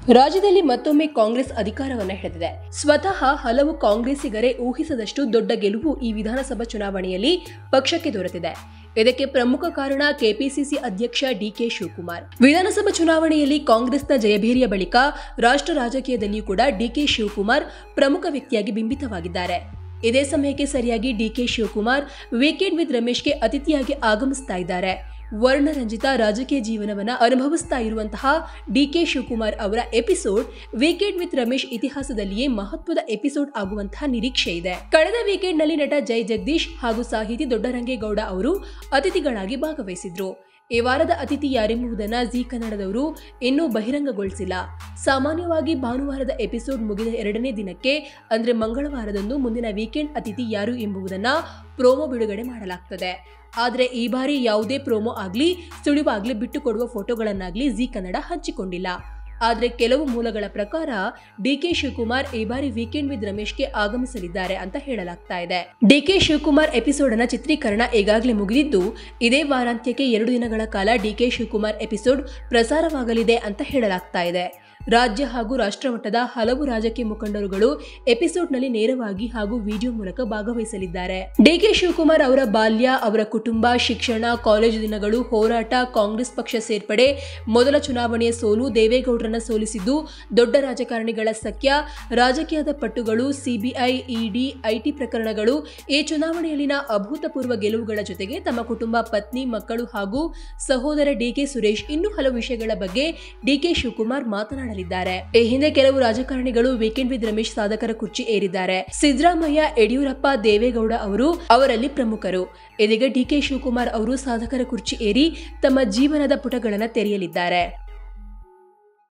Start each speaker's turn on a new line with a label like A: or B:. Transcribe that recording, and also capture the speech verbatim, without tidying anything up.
A: ರಾಜ್ಯದಲ್ಲಿ ಮತ್ತೊಮ್ಮೆ ಕಾಂಗ್ರೆಸ್ ಅಧಿಕಾರವನ್ನು ಹಿಡಿದಿದೆ. ಸ್ವತಃ ಹಲವು ಕಾಂಗ್ರೆಸ್ಸಿಗರೇ ಊಹಿಸದಷ್ಟು ದೊಡ್ಡ ಗೆಲುವು ಈ ವಿಧಾನಸಭಾ ಚುನಾವಣೆಯಲ್ಲಿ ಪಕ್ಷಕ್ಕೆ ದೊರೆತಿದೆ. ಇದಕ್ಕೆ ಪ್ರಮುಖ ಕಾರಣ ಕೆಪಿಸಿಸಿ ಅಧ್ಯಕ್ಷ ಡಿಕೆ ಶಿವಕುಮಾರ್. ವಿಧಾನಸಭಾ ಚುನಾವಣೆಯಲ್ಲಿ ಕಾಂಗ್ರೆಸ್ನ ಜಯಭೇರಿಯ ಬಳಿಕ ರಾಷ್ಟ್ರ ರಾಜಕೀಯದಲ್ಲಿಯೂ ಕೂಡ ಡಿಕೆ ಶಿವಕುಮಾರ್ ಪ್ರಮುಖ ವ್ಯಕ್ತಿಯಾಗಿ ಬಿಂಬಿತವಾಗಿದ್ದಾರೆ. ಇದೇ ಸಮಯಕ್ಕೆ ಸರಿಯಾಗಿ ಡಿಕೆ ಶಿವಕುಮಾರ್ ವೀಕೆಂಡ್ ವಿತ್ ರಮೇಶ್ಗೆ ಅತಿಥಿಯಾಗಿ ಆಗಮಿಸ್ತಾ ಇದ್ದಾರೆ. ವರ್ಣರಂಜಿತ ರಾಜಕೀಯ ಜೀವನವನ್ನ ಅನುಭವಿಸ್ತಾ ಇರುವಂತಹ ಡಿಕೆ ಶಿವಕುಮಾರ್ ಅವರ ಎಪಿಸೋಡ್ ವೀಕೆಂಡ್ ವಿತ್ ರಮೇಶ್ ಇತಿಹಾಸದಲ್ಲಿಯೇ ಮಹತ್ವದ ಎಪಿಸೋಡ್ ಆಗುವಂತಹ ನಿರೀಕ್ಷೆ ಇದೆ. ಕಳೆದ ವೀಕೆಂಡ್ ನಲ್ಲಿ ನಟ ಜೈ ಜಗದೀಶ್ ಹಾಗೂ ಸಾಹಿತಿ ದೊಡ್ಡರಂಗೇಗೌಡ ಅವರು ಅತಿಥಿಗಳಾಗಿ ಭಾಗವಹಿಸಿದ್ರು. ಈ ವಾರದ ಅತಿಥಿ ಯಾರೆಂಬುದನ್ನ ಜಿ ಕನ್ನಡದವರು ಇನ್ನೂ ಬಹಿರಂಗಗೊಳಿಸಿಲ್ಲ. ಸಾಮಾನ್ಯವಾಗಿ ಭಾನುವಾರದ ಎಪಿಸೋಡ್ ಮುಗಿದ ಎರಡನೇ ದಿನಕ್ಕೆ ಅಂದ್ರೆ ಮಂಗಳವಾರದಂದು ಮುಂದಿನ ವೀಕೆಂಡ್ ಅತಿಥಿ ಯಾರು ಎಂಬುದನ್ನ ಪ್ರೋಮೋ ಬಿಡುಗಡೆ ಮಾಡಲಾಗ್ತದೆ. ಆದರೆ ಈ ಬಾರಿ ಯಾವುದೇ ಪ್ರೋಮೋ ಆಗ್ಲಿ ಸುಳಿವಾಗ್ಲಿ ಬಿಟ್ಟುಕೊಡುವ ಫೋಟೋಗಳನ್ನಾಗ್ಲಿ ಜಿ ಕನ್ನಡ ಹಂಚಿಕೊಂಡಿಲ್ಲ. ಆದರೆ ಕೆಲವು ಮೂಲಗಳ ಪ್ರಕಾರ ಡಿಕೆ ಶಿವಕುಮಾರ್ ಈ ಬಾರಿ ವೀಕೆಂಡ್ ವಿತ್ ರಮೇಶ್ಗೆ ಆಗಮಿಸಲಿದ್ದಾರೆ ಅಂತ ಹೇಳಲಾಗ್ತಾ ಇದೆ. ಡಿಕೆ ಶಿವಕುಮಾರ್ ಎಪಿಸೋಡ್ ನ ಚಿತ್ರೀಕರಣ ಈಗಾಗಲೇ ಮುಗಿದಿದ್ದು, ಇದೇ ವಾರಾಂತ್ಯಕ್ಕೆ ಎರಡು ದಿನಗಳ ಕಾಲ ಡಿಕೆ ಶಿವಕುಮಾರ್ ಎಪಿಸೋಡ್ ಪ್ರಸಾರವಾಗಲಿದೆ ಅಂತ ಹೇಳಲಾಗ್ತಾ ಇದೆ. ರಾಜ್ಯ ಹಾಗೂ ರಾಷ್ಟ್ರ ಮಟ್ಟದ ಹಲವು ರಾಜಕೀಯ ಮುಖಂಡರುಗಳು ಎಪಿಸೋಡ್ನಲ್ಲಿ ನೇರವಾಗಿ ಹಾಗೂ ವಿಡಿಯೋ ಮೂಲಕ ಭಾಗವಹಿಸಲಿದ್ದಾರೆ. ಡಿಕೆ ಶಿವಕುಮಾರ್ ಅವರ ಬಾಲ್ಯ, ಅವರ ಕುಟುಂಬ, ಶಿಕ್ಷಣ, ಕಾಲೇಜು ದಿನಗಳು, ಹೋರಾಟ, ಕಾಂಗ್ರೆಸ್ ಪಕ್ಷ ಸೇರ್ಪಡೆ, ಮೊದಲ ಚುನಾವಣೆಯ ಸೋಲು, ದೇವೇಗೌಡರನ್ನ ಸೋಲಿಸಿದ್ದು, ದೊಡ್ಡ ರಾಜಕಾರಣಿಗಳ ಸಖ್ಯ, ರಾಜಕೀಯದ ಪಟ್ಟುಗಳು, ಸಿಬಿಐ, ಇಡಿ, ಐಟಿ ಪ್ರಕರಣಗಳು, ಈ ಚುನಾವಣೆಯಲ್ಲಿನ ಅಭೂತಪೂರ್ವ ಗೆಲುವುಗಳ ಜೊತೆಗೆ ತಮ್ಮ ಕುಟುಂಬ, ಪತ್ನಿ, ಮಕ್ಕಳು ಹಾಗೂ ಸಹೋದರ ಡಿಕೆ ಸುರೇಶ್ ಇನ್ನೂ ಹಲವು ವಿಷಯಗಳ ಬಗ್ಗೆ ಡಿಕೆ ಶಿವಕುಮಾರ್ ಮಾತನಾಡಲಿದ್ದಾರೆ. ಈ ಹಿಂದೆ ಕೆಲವು ರಾಜಕಾರಣಿಗಳು ವೀಕೆಂಡ್ ವಿತ್ ರಮೇಶ್ ಸಾಧಕರ ಕುರ್ಚಿ ಏರಿದ್ದಾರೆ. ಸಿದ್ದರಾಮಯ್ಯ, ಯಡಿಯೂರಪ್ಪ, ದೇವೇಗೌಡ ಅವರು ಅವರಲ್ಲಿ ಪ್ರಮುಖರು. ಇದೀಗ ಡಿಕೆ ಶಿವಕುಮಾರ್ ಅವರು ಸಾಧಕರ ಕುರ್ಚಿ ಏರಿ ತಮ್ಮ ಜೀವನದ ಪುಟಗಳನ್ನು ತೆರೆಯಲಿದ್ದಾರೆ.